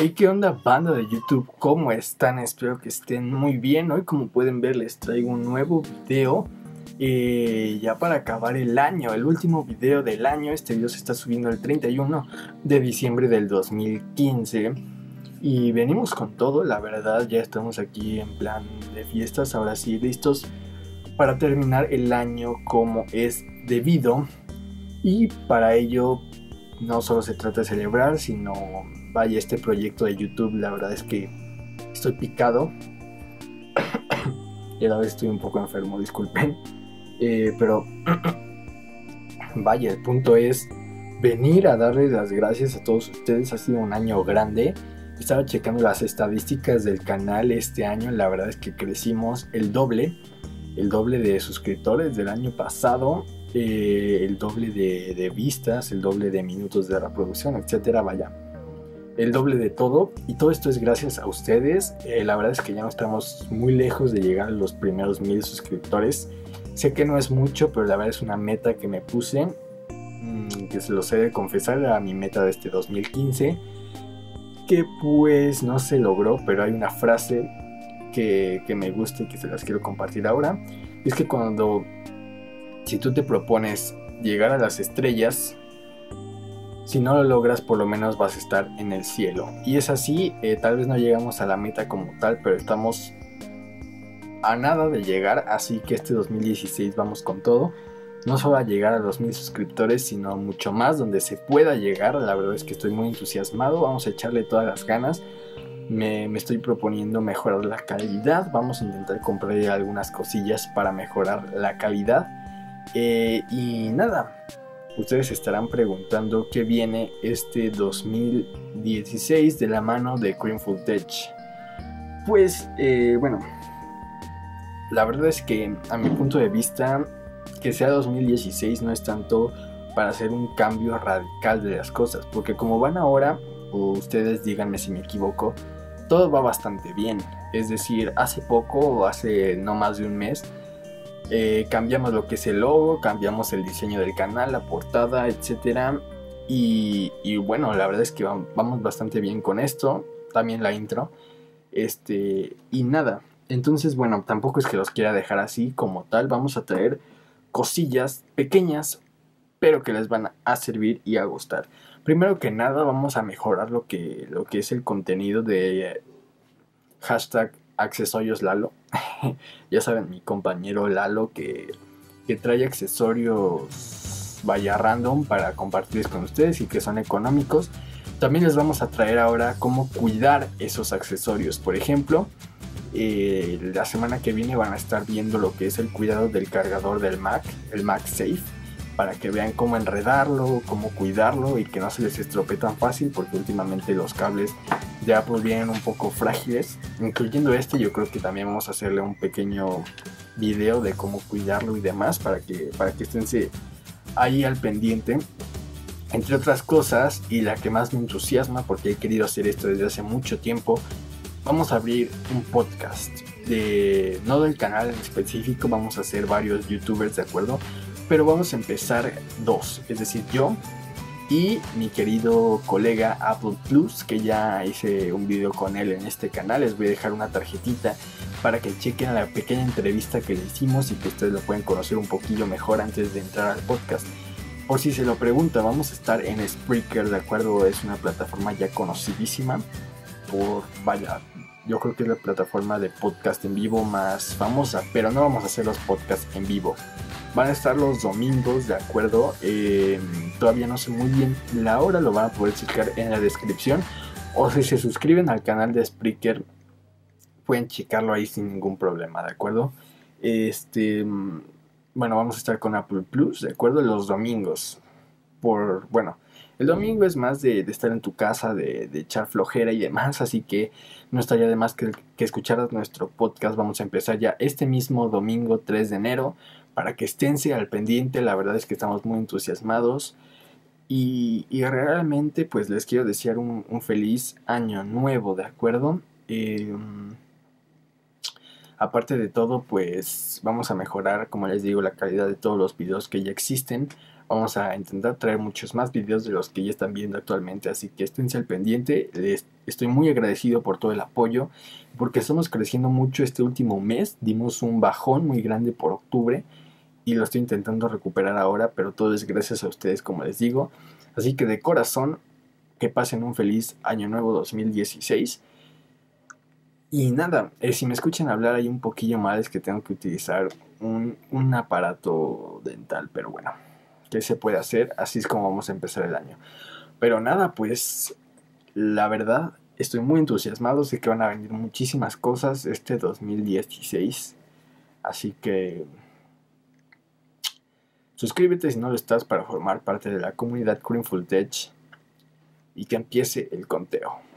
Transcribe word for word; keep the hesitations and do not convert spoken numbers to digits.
Hey, ¿qué onda, banda de YouTube? ¿Cómo están? Espero que estén muy bien. Hoy, como pueden ver, les traigo un nuevo video eh, ya para acabar el año, el último video del año. Este video se está subiendo el treinta y uno de diciembre del dos mil quince y venimos con todo, la verdad. Ya estamos aquí en plan de fiestas, ahora sí, listos para terminar el año como es debido. Y para ello no solo se trata de celebrar, sino vaya, este proyecto de YouTube, la verdad es que estoy picado y a la vez estoy un poco enfermo, disculpen, eh, pero vaya, el punto es venir a darles las gracias a todos ustedes. Ha sido un año grande. Estaba checando las estadísticas del canal este año, la verdad es que crecimos el doble, el doble de suscriptores del año pasado. Eh, el doble de, de vistas, el doble de minutos de reproducción, etcétera. Vaya, el doble de todo, y todo esto es gracias a ustedes. Eh, la verdad es que ya no estamos muy lejos de llegar a los primeros mil suscriptores. Sé que no es mucho, pero la verdad es una meta que me puse, mmm, que se los he de confesar, era mi meta de este dos mil quince, que pues no se logró, pero hay una frase que, que me gusta y que se las quiero compartir ahora. Es que cuando Si tú te propones llegar a las estrellas, si no lo logras, por lo menos vas a estar en el cielo. Y es así, eh, tal vez no llegamos a la meta como tal, pero estamos a nada de llegar. Así que este dos mil dieciséis vamos con todo. No solo a llegar a los mil suscriptores, sino mucho más, donde se pueda llegar. La verdad es que estoy muy entusiasmado. Vamos a echarle todas las ganas. Me, me estoy proponiendo mejorar la calidad. Vamos a intentar comprar algunas cosillas para mejorar la calidad. Eh, y nada, ustedes se estarán preguntando qué viene este dos mil dieciséis de la mano de Cream Footage. Pues eh, bueno, la verdad es que a mi punto de vista, que sea dos mil dieciséis no es tanto para hacer un cambio radical de las cosas, porque como van ahora, o ustedes díganme si me equivoco, todo va bastante bien. Es decir, hace poco o hace no más de un mes, Eh, cambiamos lo que es el logo, cambiamos el diseño del canal, la portada, etcétera. Y, y bueno, la verdad es que vamos bastante bien con esto. También la intro. Este, y nada. Entonces, bueno, tampoco es que los quiera dejar así como tal. Vamos a traer cosillas pequeñas, pero que les van a servir y a gustar. Primero que nada, vamos a mejorar lo que, lo que es el contenido de hashtag accesorios Lalo. Ya saben, mi compañero Lalo que, que trae accesorios vaya random para compartirles con ustedes y que son económicos. También les vamos a traer ahora cómo cuidar esos accesorios. Por ejemplo, eh, la semana que viene van a estar viendo lo que es el cuidado del cargador del Mac, el MagSafe, para que vean cómo enredarlo, cómo cuidarlo y que no se les estropee tan fácil, porque últimamente los cables de Apple vienen un poco frágiles, incluyendo este. Yo creo que también vamos a hacerle un pequeño video de cómo cuidarlo y demás, para que, para que estén ahí al pendiente. Entre otras cosas, y la que más me entusiasma, porque he querido hacer esto desde hace mucho tiempo, vamos a abrir un podcast, de, no del canal en específico, vamos a hacer varios youtubers, ¿de acuerdo? Pero vamos a empezar dos, es decir, yo y mi querido colega Apple Plus, que ya hice un video con él en este canal. Les voy a dejar una tarjetita para que chequen la pequeña entrevista que le hicimos y que ustedes lo pueden conocer un poquillo mejor antes de entrar al podcast. Por si se lo preguntan, vamos a estar en Spreaker, ¿de acuerdo? Es una plataforma ya conocidísima por, vaya, yo creo que es la plataforma de podcast en vivo más famosa, pero no vamos a hacer los podcasts en vivo. Van a estar los domingos, ¿de acuerdo? Eh, todavía no sé muy bien la hora, lo van a poder checar en la descripción. O si se suscriben al canal de Spreaker, pueden checarlo ahí sin ningún problema, ¿de acuerdo? Este, bueno, vamos a estar con Apple Plus, ¿de acuerdo? Los domingos. Por, bueno, el domingo es más de, de estar en tu casa, de, de echar flojera y demás, así que no estaría de más que, que escucharas nuestro podcast. Vamos a empezar ya este mismo domingo tres de enero, para que esténse al pendiente. La verdad es que estamos muy entusiasmados y, y realmente pues les quiero desear un, un feliz año nuevo, ¿de acuerdo? Eh, aparte de todo, pues vamos a mejorar, como les digo, la calidad de todos los videos que ya existen. Vamos a intentar traer muchos más videos de los que ya están viendo actualmente, así que esténse al pendiente. Les estoy muy agradecido por todo el apoyo, porque estamos creciendo mucho este último mes. Dimos un bajón muy grande por octubre y lo estoy intentando recuperar ahora, pero todo es gracias a ustedes, como les digo. Así que de corazón, que pasen un feliz año nuevo dos mil dieciséis. Y nada, eh, si me escuchan hablar ahí un poquillo mal es que tengo que utilizar un, un aparato dental, pero bueno, ¿qué se puede hacer? Así es como vamos a empezar el año. Pero nada, pues la verdad estoy muy entusiasmado, sé que van a venir muchísimas cosas este dos mil dieciséis, así que suscríbete si no lo estás para formar parte de la comunidad Greenful Tech y que empiece el conteo.